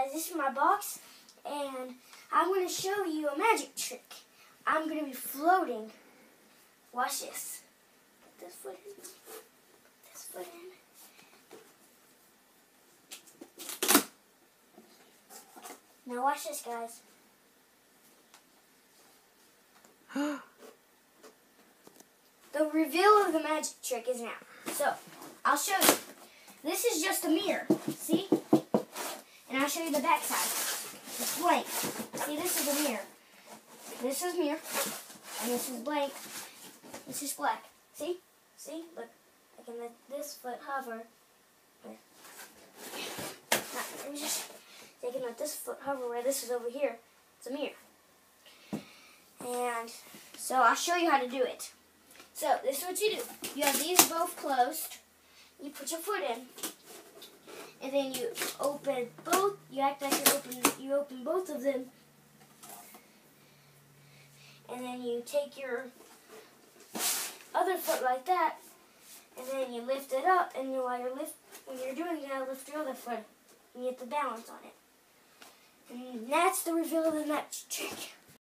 guys, this is my box, and I'm going to show you a magic trick. I'm going to be floating. Watch this. Put this foot in. Put this foot in. Now watch this, guys. The reveal of the magic trick is now. So, I'll show you. This is just a mirror. See? And I'll show you the back side. It's blank. See, this is a mirror. This is mirror. And this is blank. This is black. See? See? Look. I can let this foot hover. There. Now, let me just... I can let this foot hover where this is over here. It's a mirror. And so I'll show you how to do it. So this is what you do. You have these both closed. You put your foot in. And then you open both. You act like you open both of them. And then you take your other foot like that. And then you lift it up. And when you're doing it, you gotta lift your other foot. And you get the balance on it. And that's the reveal of the magic trick.